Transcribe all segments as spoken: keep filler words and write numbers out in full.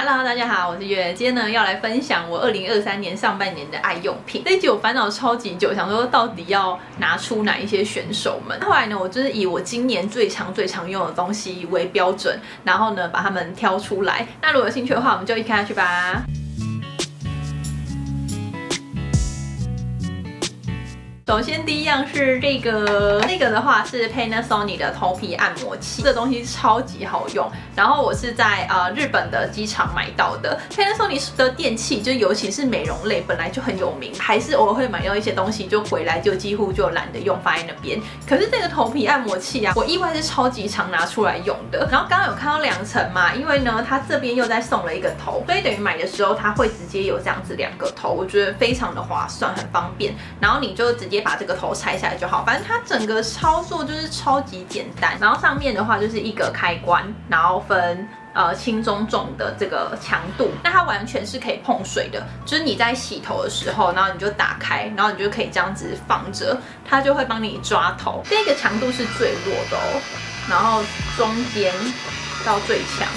Hello， 大家好，我是月。今天呢要来分享我二零二三年上半年的爱用品。这一集我烦恼超级久，想说到底要拿出哪一些选手们。后来呢，我就是以我今年最常最常用的东西为标准，然后呢把它们挑出来。那如果有兴趣的话，我们就一起看下去吧。首先第一样是这个，这个的话是 Panasonic 的头皮按摩器，这个东西超级好用。然后我是在呃日本的机场买到的。Panasonic 的电器就尤其是美容类本来就很有名，还是偶尔会买到一些东西就回来就几乎就懒得用放在那边。可是这个头皮按摩器啊，我意外是超级常拿出来用的。然后刚刚有看到两层嘛，因为呢它这边又再送了一个头，所以等于买的时候它会直接有这样子两个头，我觉得非常的划算，很方便。然后你就直接把这个头拆下来就好，反正它整个操作就是超级简单。然后上面的话就是一个开关，然后分呃轻中重的这个强度，那它完全是可以碰水的，就是你在洗头的时候，然后你就打开，然后你就可以这样子放着，它就会帮你抓头。这个强度是最弱的哦，然后中间到最强。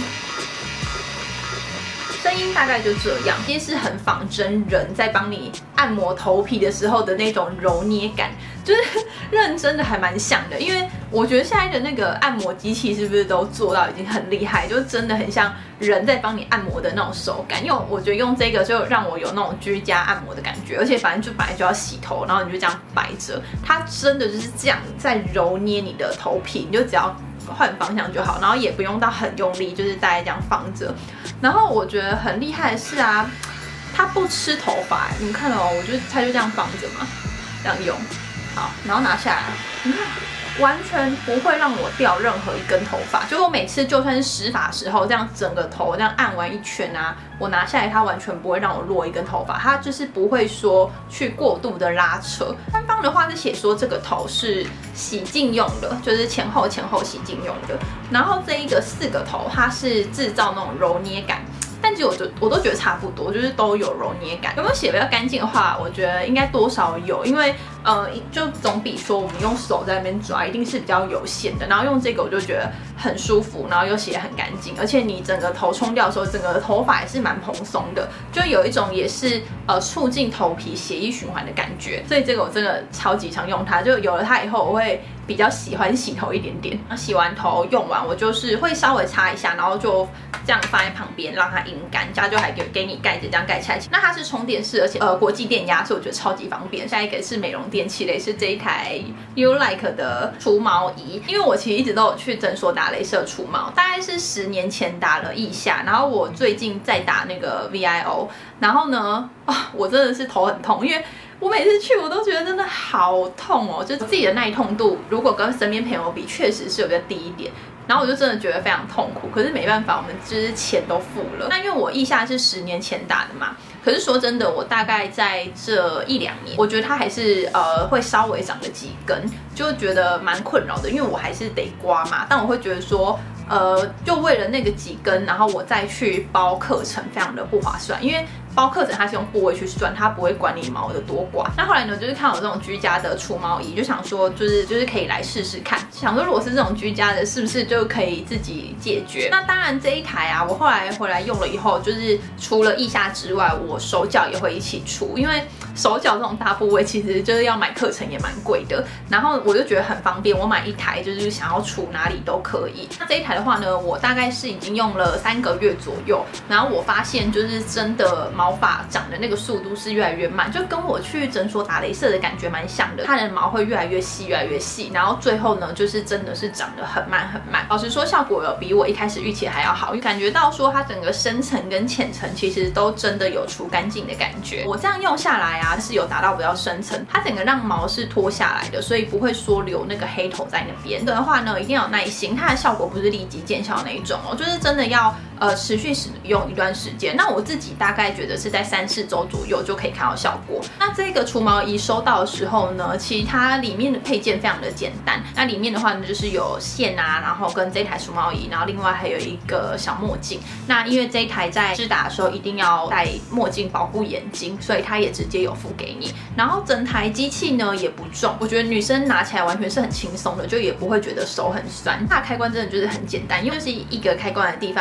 声音大概就这样，其实是很仿真人在帮你按摩头皮的时候的那种揉捏感，就是认真的还蛮像的。因为我觉得现在的那个按摩机器是不是都做到已经很厉害，就真的很像人在帮你按摩的那种手感。因为我觉得用这个就让我有那种居家按摩的感觉，而且反正就本来就要洗头，然后你就这样摆着，它真的就是这样在揉捏你的头皮，你就只要换方向就好，然后也不用到很用力，就是大概这样放着。然后我觉得很厉害的是啊，它不吃头发，你们看哦，我就它就这样放着嘛，这样用，好，然后拿下来，你看，完全不会让我掉任何一根头发。就我每次就算是湿发的时候，这样整个头这样按完一圈啊，我拿下来它完全不会让我落一根头发，它就是不会说去过度的拉扯。官方的话是写说这个头是洗净用的，就是前后前后洗净用的。然后这一个四个头，它是制造那种揉捏感。但其实我就我都觉得差不多，就是都有揉捏感。有没有洗比较干净的话，我觉得应该多少有，因为呃，就总比说我们用手在那边抓，一定是比较有限的。然后用这个我就觉得很舒服，然后又洗得很干净，而且你整个头冲掉的时候，整个头发也是蛮蓬松的，就有一种也是呃促进头皮血液循环的感觉。所以这个我真的超级常用它，就有了它以后，我会比较喜欢洗头一点点。洗完头用完，我就是会稍微擦一下，然后就这样放在旁边让它阴干，它就还给给你盖子这样盖起来。那它是充电式，而且呃国际电压，所以我觉得超级方便。下一个是美容电器类，是这一台 Ulike 的除毛仪。因为我其实一直都有去诊所打雷射除毛，大概是十年前打了腋下，然后我最近在打那个 V I O， 然后呢，啊，我真的是头很痛，因为我每次去我都觉得真的好痛哦，就自己的耐痛度如果跟身边朋友比，确实是有比较低一点。然后我就真的觉得非常痛苦，可是没办法，我们就是钱都付了。那因为我腋下是十年前打的嘛，可是说真的，我大概在这一两年，我觉得它还是呃会稍微长了几根，就觉得蛮困扰的，因为我还是得刮嘛。但我会觉得说，呃，就为了那个几根，然后我再去包课程，非常的不划算，因为包课程它是用部位去算，它不会管你毛的多寡。那后来呢，就是看我这种居家的除毛仪，就想说就是就是可以来试试看，想说如果是这种居家的，是不是就可以自己解决？那当然这一台啊，我后来回来用了以后，就是除了腋下之外，我手脚也会一起除，因为手脚这种大部位其实就是要买课程也蛮贵的。然后我就觉得很方便，我买一台就是想要除哪里都可以。那这一台的话呢，我大概是已经用了三个月左右，然后我发现就是真的毛发长的那个速度是越来越慢，就跟我去诊所打雷射的感觉蛮像的。它的毛会越来越细，越来越细，然后最后呢，就是真的是长得很慢很慢。老实说，效果有比我一开始预期还要好，感觉到说它整个深层跟浅层其实都真的有除干净的感觉。我这样用下来啊，是有达到比较深层，它整个让毛是脱下来的，所以不会说留那个黑头在那边。这个的话呢，一定要有耐心，它的效果不是立即见效的那一种哦，就是真的要呃持续使用一段时间。那我自己大概觉得是在三四周左右就可以看到效果。那这个除毛仪收到的时候呢，其实它里面的配件非常的简单。那里面的话呢，就是有线啊，然后跟这台除毛仪，然后另外还有一个小墨镜。那因为这一台在施打的时候一定要戴墨镜保护眼睛，所以它也直接有附给你。然后整台机器呢也不重，我觉得女生拿起来完全是很轻松的，就也不会觉得手很酸。它的开关真的就是很简单，因为是一个开关的地方，按一下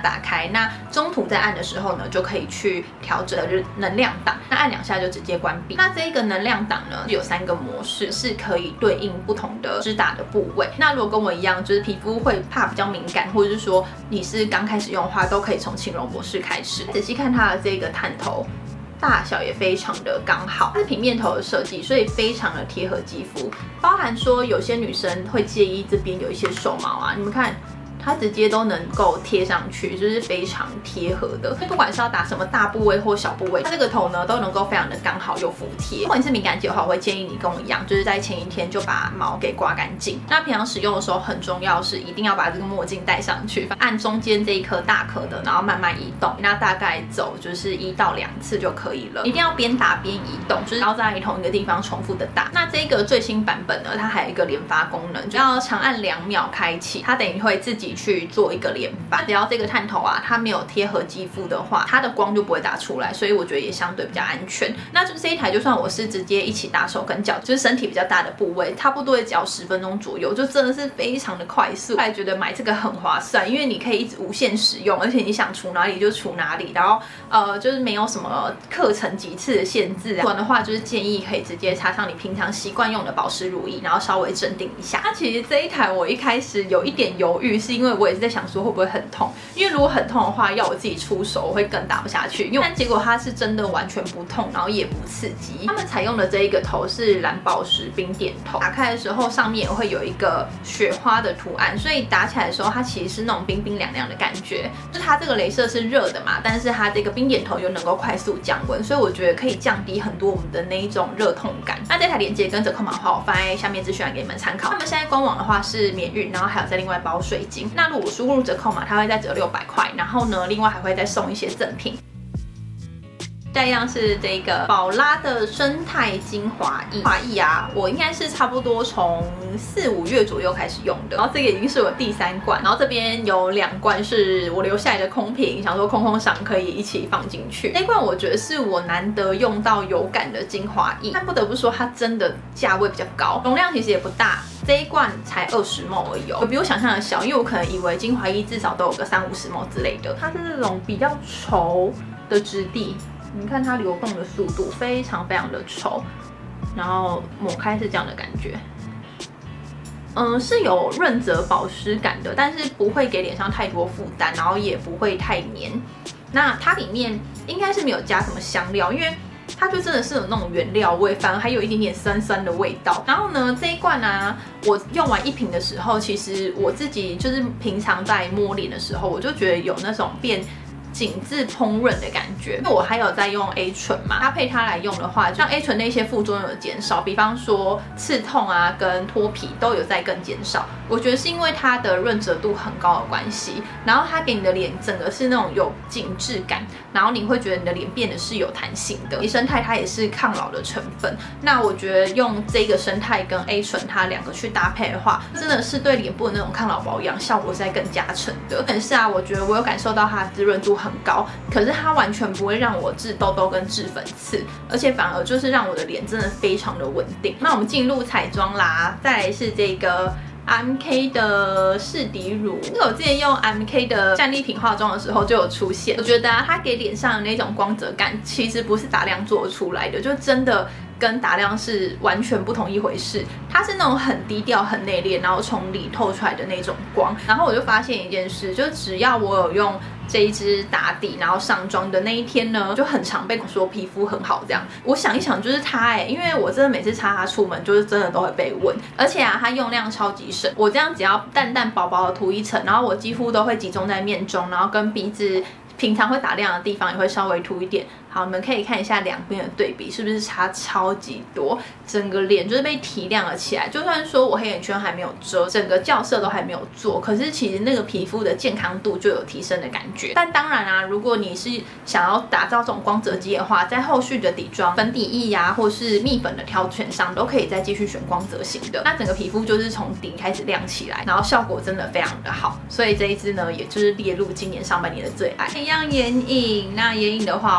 打开。那中途在按的时候呢，就可以去调整就是能量档。那按两下就直接关闭。那这一个能量档呢，有三个模式，是可以对应不同的施打的部位。那如果跟我一样，就是皮肤会怕比较敏感，或者是说你是刚开始用的话，都可以从轻柔模式开始。仔细看它的这个探头。大小也非常的刚好，它是平面头的设计，所以非常的贴合肌肤。包含说有些女生会介意这边有一些手毛啊，你们看。它直接都能够贴上去，就是非常贴合的。不管是要打什么大部位或小部位，它这个头呢都能够非常的刚好又服帖。如果你是敏感肌的话，我会建议你跟我一样，就是在前一天就把毛给刮干净。那平常使用的时候很重要是一定要把这个墨镜戴上去，按中间这一颗大颗的，然后慢慢移动。那大概走就是一到两次就可以了。一定要边打边移动，就是要在同一个地方重复的打。那这个最新版本呢，它还有一个连发功能，只要长按两秒开启，它等于会自己去做一个连发。只要这个探头啊，它没有贴合肌肤的话，它的光就不会打出来，所以我觉得也相对比较安全。那就这一台，就算我是直接一起打手跟脚，就是身体比较大的部位，差不多也只要十分钟左右，就真的是非常的快速。我还觉得买这个很划算，因为你可以一直无限使用，而且你想除哪里就除哪里，然后呃就是没有什么课程几次的限制。不然的话，就是建议可以直接插上你平常习惯用的保湿乳液，然后稍微镇定一下。那其实这一台我一开始有一点犹豫，是因为我也是在想说会不会很痛，因为如果很痛的话，要我自己出手，我会更打不下去。因为但结果它是真的完全不痛，然后也不刺激。他们采用的这一个头是蓝宝石冰点头，打开的时候上面也会有一个雪花的图案，所以打起来的时候它其实是那种冰冰凉凉的感觉。就是它这个雷射是热的嘛，但是它这个冰点头又能够快速降温，所以我觉得可以降低很多我们的那一种热痛感。那这台链接跟折扣码的话，我放在下面资讯栏给你们参考。他们现在官网的话是免运，然后还有再另外包税金。那如果输入折扣码，它会再折六百块，然后呢，另外还会再送一些赠品。下一样是这个宝拉的生态精华液，华液啊，我应该是差不多从四五月左右开始用的，然后这个已经是我第三罐，然后这边有两罐是我留下来的空瓶，想说空空赏可以一起放进去。这罐我觉得是我难得用到有感的精华液，但不得不说它真的价位比较高，容量其实也不大。这一罐才二十 毫升而已哦，比我想象的小，因为我可能以为精华液至少都有个三五十 毫升之类的。它是那种比较稠的质地。你看它流动的速度非常非常的稠，然后抹开是这样的感觉，嗯，是有润泽保湿感的，但是不会给脸上太多负担，然后也不会太黏。那它里面应该是没有加什么香料，因为它就真的是有那种原料味，反而还有一点点酸酸的味道。然后呢，这一罐啊，我用完一瓶的时候，其实我自己就是平常在摸脸的时候，我就觉得有那种变紧致蓬润的感觉。我还有在用 A 醇嘛，搭配它来用的话，像 A 醇那些副作用有减少，比方说刺痛啊跟脱皮都有在更减少。我觉得是因为它的润泽度很高的关系，然后它给你的脸整个是那种有紧致感，然后你会觉得你的脸变得是有弹性的。其实生态它也是抗老的成分，那我觉得用这个生态跟 A 醇它两个去搭配的话，真的是对脸部的那种抗老保养效果是在更加成的。但是啊，我觉得我有感受到它的滋润度很高，可是它完全不会让我治痘痘跟治粉刺，而且反而就是让我的脸真的非常的稳定。那我们进入彩妆啦，再来是这个M K 的适底乳，这个我之前用 M K 的战利品化妆的时候就有出现。我觉得啊，它给脸上的那种光泽感，其实不是打亮做出来的，就真的跟打亮是完全不同一回事。它是那种很低调、很内敛，然后从里透出来的那种光。然后我就发现一件事，就只要我有用这一支打底，然后上妆的那一天呢，就很常被说皮肤很好这样。我想一想，就是它哎、欸，因为我真的每次擦它出门，就是真的都会被问。而且啊，它用量超级省，我这样只要淡淡薄薄的涂一层，然后我几乎都会集中在面中，然后跟鼻子平常会打亮的地方也会稍微涂一点。好，你们可以看一下两边的对比，是不是差超级多？整个脸就是被提亮了起来。就算说我黑眼圈还没有遮，整个校色都还没有做，可是其实那个皮肤的健康度就有提升的感觉。但当然啊，如果你是想要打造这种光泽肌的话，在后续的底妆、粉底液呀、啊，或是蜜粉的挑选上，都可以再继续选光泽型的。那整个皮肤就是从底开始亮起来，然后效果真的非常的好。所以这一支呢，也就是列入今年上半年的最爱。一样眼影，那眼影的话，我挑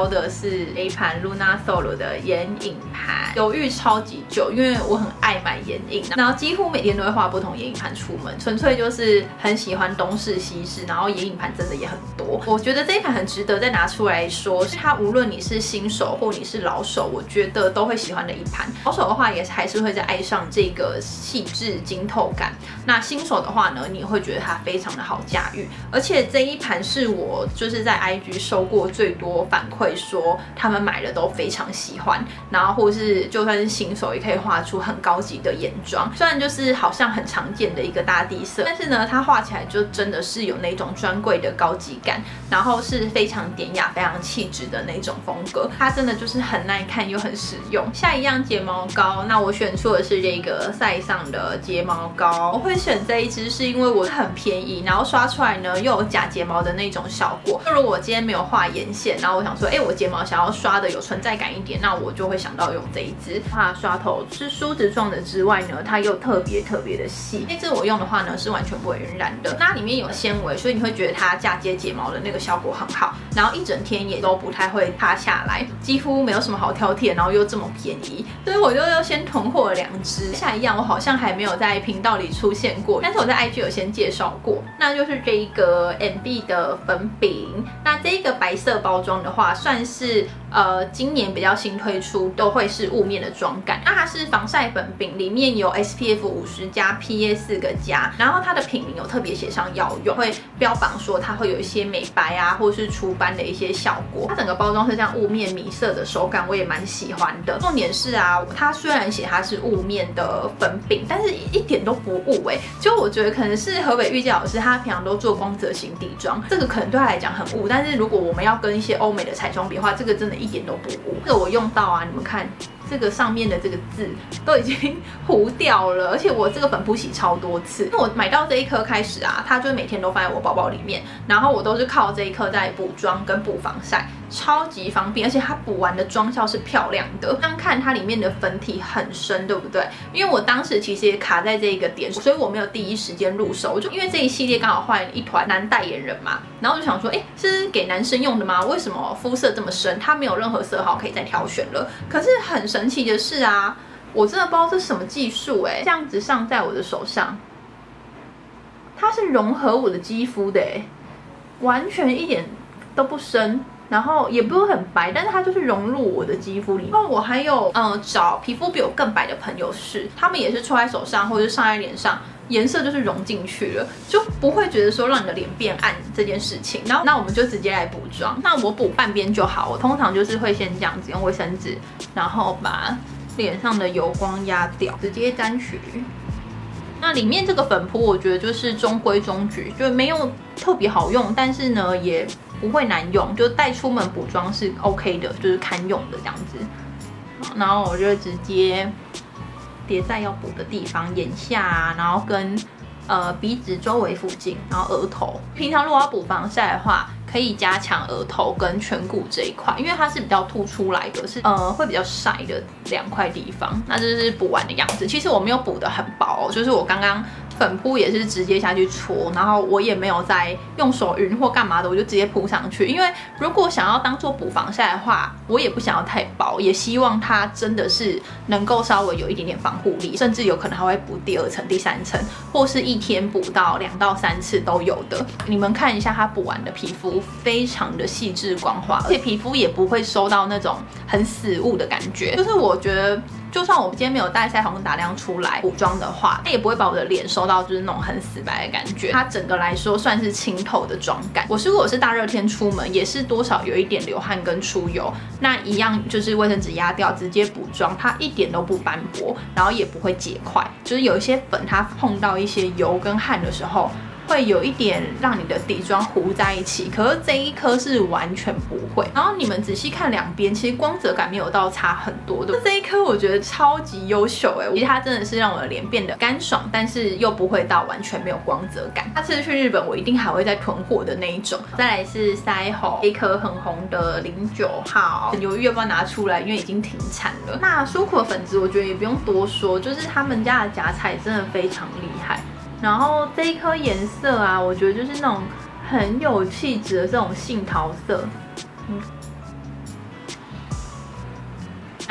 挑的是这一盘 Luna Soul 的眼影盘，犹豫超级久，因为我很爱买眼影，然后几乎每天都会画不同眼影盘出门，纯粹就是很喜欢东试西试，然后眼影盘真的也很多。我觉得这一盘很值得再拿出来说，是它无论你是新手或你是老手，我觉得都会喜欢的一盘。老手的话也还是会再爱上这个细致晶透感，那新手的话呢，你会觉得它非常的好驾驭，而且这一盘是我就是在 I G 收过最多反馈说他们买了都非常喜欢，然后或是就算是新手也可以画出很高级的眼妆，虽然就是好像很常见的一个大地色，但是呢它画起来就真的是有那种专柜的高级感，然后是非常典雅非常气质的那种风格，它真的就是很耐看又很实用。下一样睫毛膏，那我选出的是这个赛尚的睫毛膏，我会选这一支是因为我很便宜，然后刷出来呢又有假睫毛的那种效果。那如果我今天没有画眼线，然后我想说，哎，我睫毛想要刷的有存在感一点，那我就会想到用这一支。它的刷头是梳子状的之外呢，它又特别特别的细。这支我用的话呢是完全不会晕染的，那里面有纤维，所以你会觉得它嫁接睫毛的那个效果很好，然后一整天也都不太会塌下来，几乎没有什么好挑剔，然后又这么便宜，所以我就又先囤货了两支。下一样我好像还没有在频道里出现过，但是我在 I G 有先介绍过，那就是这一个 M B 的粉饼。那这一个白色包装的话，算是呃今年比较新推出，都会是雾面的妆感。那它是防晒粉饼，里面有 S P F 五十加 P A 四个加，然后它的品名有特别写上药用，会标榜说它会有一些美白啊，或是除斑的一些效果。它整个包装是这样雾面米色的手感，我也蛮喜欢的。重点是啊，它虽然写它是雾面的粉饼，但是一点都不雾哎、欸。就我觉得可能是河北玉洁老师，他平常都做光泽型底妆，这个可能对他来讲很雾，但是如果我们要跟一些欧美的彩妆比的话，这个真的一点都不雾。这个我用到啊，你们看。这个上面的这个字都已经糊掉了，而且我这个粉扑洗超多次。那我买到这一颗开始啊，它就每天都放在我包包里面，然后我都是靠这一颗在补妆跟补防晒，超级方便，而且它补完的妆效是漂亮的。这样看它里面的粉体很深，对不对？因为我当时其实也卡在这一个点，所以我没有第一时间入手。就因为这一系列刚好换一团男代言人嘛，然后我就想说，哎，是给男生用的吗？为什么肤色这么深？它没有任何色号可以再挑选了。可是很神奇的是啊，我真的不知道这是什么技术哎，这样子上在我的手上，它是融合我的肌肤的哎，完全一点都不深。然后也不是很白，但是它就是融入我的肌肤里面。然后我还有嗯找皮肤比我更白的朋友试，他们也是戳在手上或者上在脸上，颜色就是融进去了，就不会觉得说让你的脸变暗这件事情。然后那我们就直接来补妆，那我补半边就好。我通常就是会先这样子用卫生纸，然后把脸上的油光压掉，直接沾取。那里面这个粉扑我觉得就是中规中矩，就没有特别好用，但是呢也不会难用，就带出门补妆是 OK 的，就是堪用的这样子。好，然后我就直接叠在要补的地方，眼下啊，然后跟呃鼻子周围附近，然后额头。平常如果要补防晒的话，可以加强额头跟颧骨这一块，因为它是比较凸出来的，是呃会比较晒的两块地方。那这是补完的样子。其实我没有补的很薄，就是我刚刚粉扑也是直接下去搓，然后我也没有再用手匀或干嘛的，我就直接铺上去。因为如果想要当做补防晒的话，我也不想要太薄，也希望它真的是能够稍微有一点点防护力，甚至有可能还会补第二层、第三层，或是一天补到两到三次都有的。你们看一下它补完的皮肤，非常的细致光滑，而且皮肤也不会收到那种很死雾的感觉。就是我觉得，就算我今天没有带腮红打亮出来补妆的话，它也不会把我的脸收到就是那种很死白的感觉。它整个来说算是清透的妆感。我如果是大热天出门，也是多少有一点流汗跟出油，那一样就是卫生纸压掉，直接补妆，它一点都不斑驳，然后也不会结块。就是有一些粉，它碰到一些油跟汗的时候，会有一点让你的底妆糊在一起，可是这一颗是完全不会。然后你们仔细看两边，其实光泽感没有到差很多的。这一颗我觉得超级优秀哎，其实它真的是让我的脸变得干爽，但是又不会到完全没有光泽感。下次去日本我一定还会再囤货的那一种。再来是腮红，一颗很红的零九号，很犹豫要不要拿出来，因为已经停产了。那舒酷的粉质我觉得也不用多说，就是他们家的夹彩真的非常厉害。然后这一颗颜色啊，我觉得就是那种很有气质的这种杏桃色，嗯，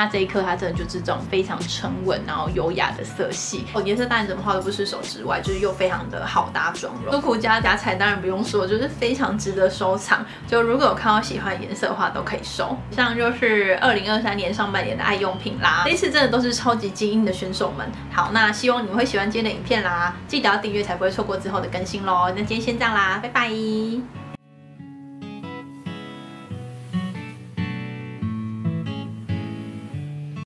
那这一颗它真的就是这种非常沉稳然后优雅的色系，哦，颜色当然怎么画都不失手之外，就是又非常的好搭妆容。苏库加夹彩当然不用说，就是非常值得收藏。就如果有看到喜欢的颜色的话，都可以收。以上就是二零二三年上半年的爱用品啦，这一次真的都是超级精英的选手们。好，那希望你们会喜欢今天的影片啦，记得要订阅才不会错过之后的更新咯。那今天先这样啦，拜拜。